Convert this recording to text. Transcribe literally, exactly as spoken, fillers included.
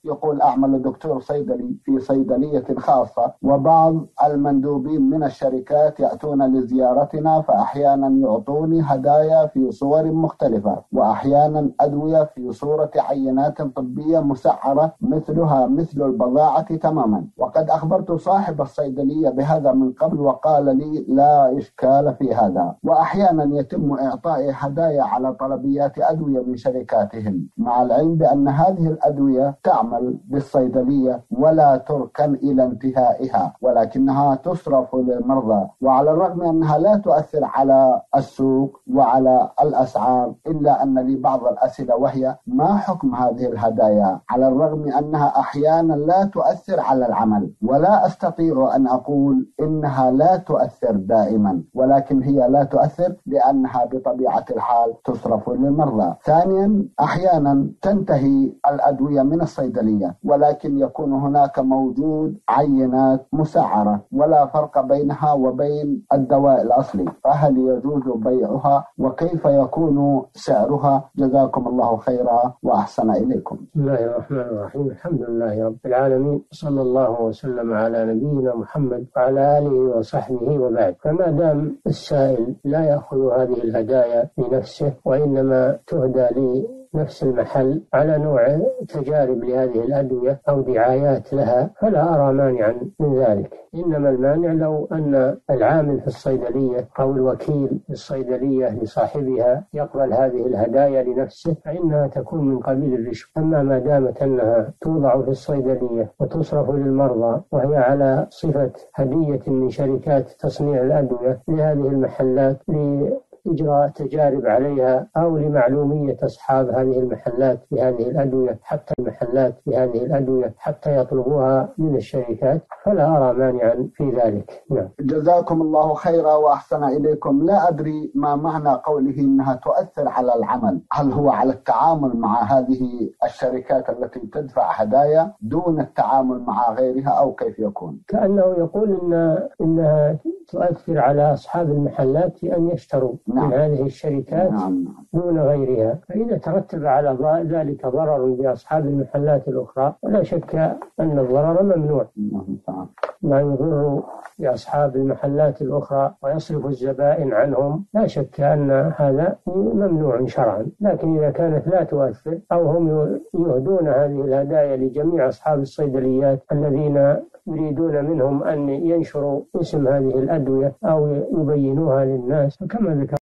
يقول أعمل دكتور صيدلي في صيدلية خاصة، وبعض المندوبين من الشركات يأتون لزيارتنا، فأحيانا يعطوني هدايا في صور مختلفة، وأحيانا أدوية في صورة عينات طبية مسعرة مثلها مثل البضاعة تماما. وقد أخبرت صاحب الصيدلية بهذا من قبل وقال لي لا إشكال في هذا. وأحيانا يتم إعطائي هدايا على طلبيات أدوية من شركاتهم، مع العلم بأن هذه الأدوية تعمل بالصيدلية ولا تركن إلى انتهائها، ولكنها تصرف للمرضى. وعلى الرغم أنها لا تؤثر على السوق وعلى الأسعار، إلا أن لي بعض الأسئلة، وهي ما حكم هذه الهدايا على الرغم أنها أحيانا لا تؤثر على العمل؟ ولا أستطيع أن أقول إنها لا تؤثر دائما، ولكن هي لا تؤثر لأنها بطبيعة الحال تصرف للمرضى. ثانيا، أحيانا تنتهي الأدوية من الصيدلية، ولكن يكون هناك موجود عينات مسعرة ولا فرق بينها وبين الدواء الأصلي، فهل يجوز بيعها وكيف يكون سعرها؟ جزاكم الله خيرا وأحسن إليكم. بسم الله الرحمن الرحيم. الحمد لله رب العالمين، صلى الله وسلم على نبينا محمد وعلى آله وصحبه وبعد. فما دام السائل لا يأخذ هذه الهدايا لنفسه وإنما تهدى لنفس المحل على نوع تجارب لهذه الأدوية أو دعايات لها، فلا أرى مانعا من ذلك. إنما المانع لو أن العامل في الصيدلية أو الوكيل في الصيدلية لصاحبها يقبل هذه الهدايا لنفسه، فإنها تكون من قبيل الرشوة. أما ما دامت أنها توضع في الصيدلية وتصرف للمرضى وهي على صفة هدية من شركات تصنيع الأدوية لهذه المحلات إجراء تجارب عليها أو لمعلومية أصحاب هذه المحلات بهذه الأدوية، حتى المحلات بهذه الأدوية حتى يطلبوها من الشركات، فلا أرى مانعا في ذلك. نعم. جزاكم الله خيرا وأحسن إليكم. لا أدري ما معنى قوله إنها تؤثر على العمل، هل هو على التعامل مع هذه الشركات التي تدفع هدايا دون التعامل مع غيرها، أو كيف يكون؟ كأنه يقول إن إنها تؤثر على أصحاب المحلات في أن يشتروا نعم. من هذه الشركات نعم. دون غيرها، فإذا ترتب على ذلك ضرر بأصحاب المحلات الأخرى ولا شك أن الضرر ممنوع. نعم. ما يضر بأصحاب المحلات الأخرى ويصرف الزبائن عنهم لا شك أن هذا ممنوع شرعا، لكن إذا كانت لا تؤثر أو هم يهدون هذه الهدايا لجميع أصحاب الصيدليات الذين يريدون منهم أن ينشروا اسم هذه الأدوية أو يبينوها للناس، فكما ذكر